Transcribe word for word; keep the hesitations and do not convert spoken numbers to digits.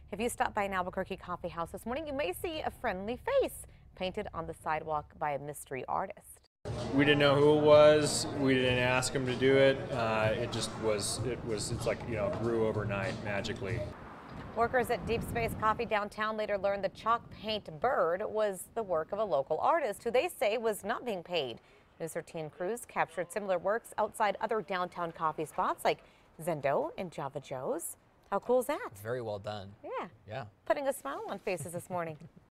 If you stop by an Albuquerque coffee house this morning, you may see a friendly face painted on the sidewalk by a mystery artist. We didn't know who it was. We didn't ask him to do it. Uh, it just was, it was, it's like, you know, grew overnight magically. Workers at Deep Space Coffee downtown later learned the chalk paint bird was the work of a local artist who they say was not being paid. News thirteen crews captured similar works outside other downtown coffee spots like Zendo and Java Joe's. How cool is that? Very well done. Yeah. Yeah. Putting a smile on faces this morning.